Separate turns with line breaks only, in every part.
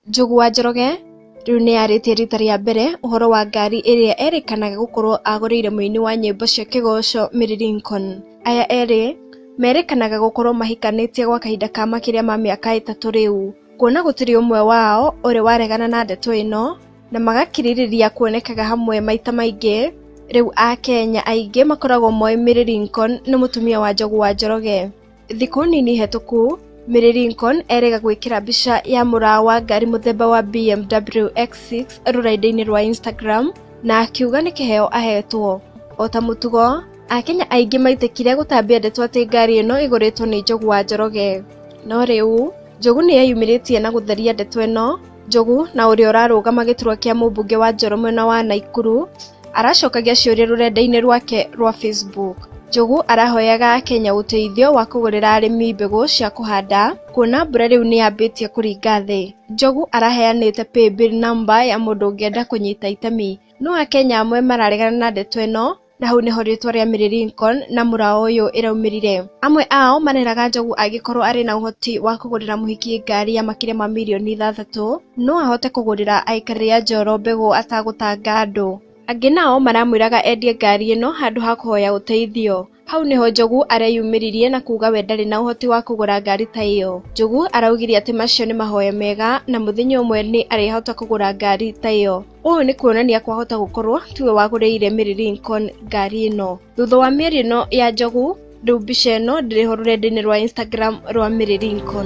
Njogu wa Njoroge riu ni aritie rita ria mbere uhoro wa ngari iria erikanaga gukorwo aguriire muini wa nyimbo cia kigoco Mary Lincoln. Aya eri merikanaga gukorwo mahikanitie gwa kahinda ka makiria ma miaka 3 riu, kuona gutiri umwe wao uri waregana na ndeto ino na magakiririria kuonekaga hamwe maita maingi. Riu a Kenya aingi makoragwo moi Mary Lincoln ni mutumia wa Njogu wa Njoroge. Thiku nini hetuku Mary Lincoln erega gwikira mbica ya mura wa ngari muthemba wa BMW X6 ruraida-ini rwa Instagram na akiuga ni kiheo ahetwo. Ota mutugo Akenya aingi maitikire gutambia ndeto ati ngari ino iguritwo ni Njogu wa Njoroge. No riu Njogu ni yeyumiritie na gutheria ndeto ino. Njogu na uria urarugama giturwa kia mubunge wa Njoro mwena wa Naikuru aracokagia ciuria rurenda-ini rwake rwa Facebook. Njogu arahoyaga Akenya uteithio wa kugurira arimi mbegu cia kuhanda kuona mbura riu ni yambitie kuringa thi. Njogu araheanite paybill number ya mundu ungienda kunyita itemi, no Akenya amwe mararegana na ndeto ino na hau niho ritwa ria Mary Lincoln na mura uyu iraumirire. Amwe ao maneraga Njogu agikorwo ari na uhoti wa kugurira muhiki ngari ya makiria ma milioni 6 no ahote kugurira aikari a Njoro mbegu atagutanga andu. Angi nao maramwiraga endie ngari ino handu ha kuhoya uteithio. Hau niho Njogu areyumiririe na kuga we ndari na uhoti wa kugura ngari ta iyo. Njogu araugirie ati macio ni mahoya mega na muthenya umwe ni arihota kugura ngari ta iyo. Uyu ni kuonania kwahota gukorwo tiwe waguriire Mary Lincoln ngari ino. Thutha wa mieri ino ya Njogu, riu mbica ino ndiriho rurenda-ini rwa Instagram rwa Mary Lincoln.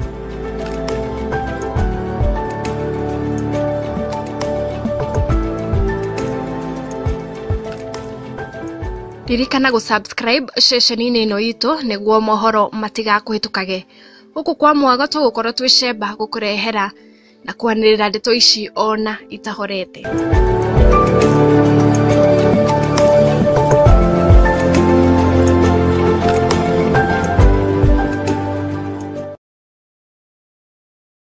Ririkana gusubscribe ceceni-ini ino itu niguo mohoro matiga kuhitukage. Guku kwa mwago tugukorwo twicemba gukurehera na kwanirira ndeto ici ona itahorete.